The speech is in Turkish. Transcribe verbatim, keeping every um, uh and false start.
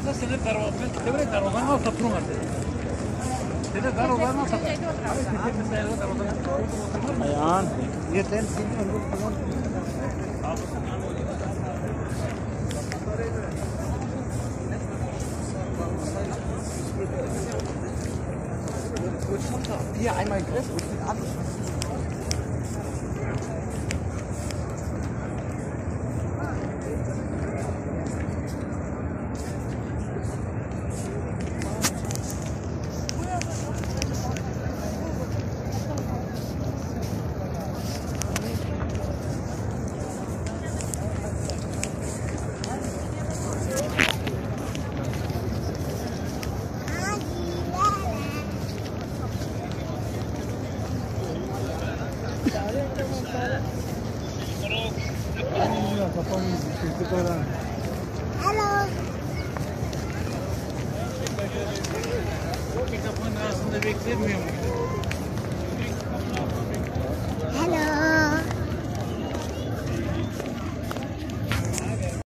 Esa se le dará, te voy a dar una nota truma. Se le dará una nota. Ayan. Yeter. Bier einmal Griff und den Abend. Hello. Kapının arasında beklemiyor mu?